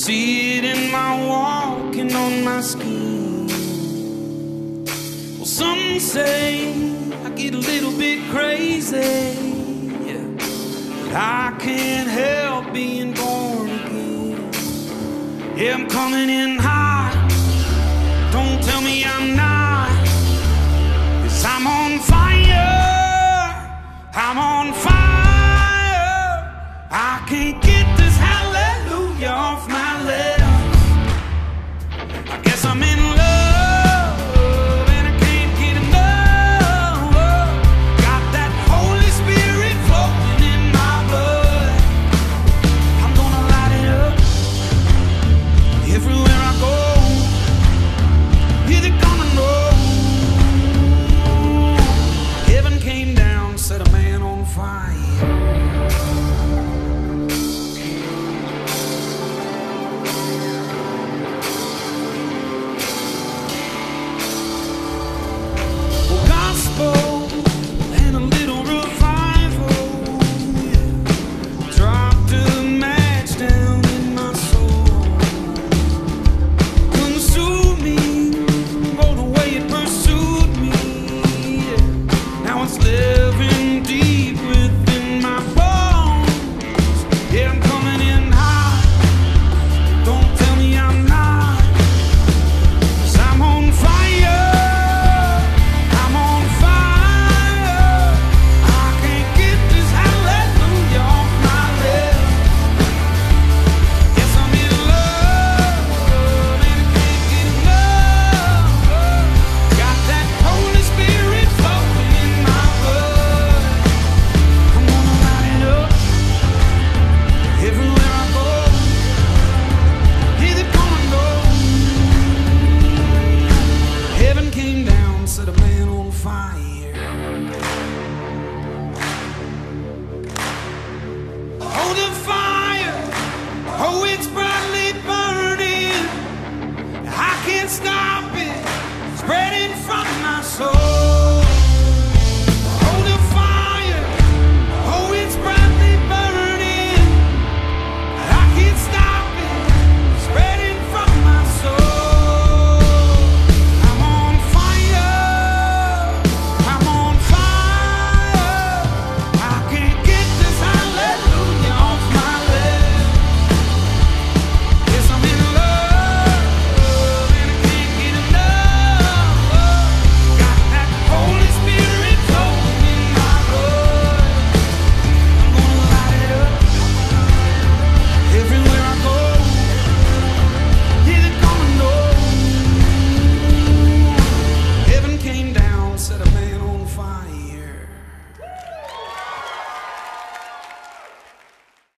see it in my walking on my skin. Well, some say I get a little bit crazy, yeah, but I can't help being born again. Yeah, I'm coming in hot, don't tell me I'm not, 'cause I'm on fire, I'm on fire. I can't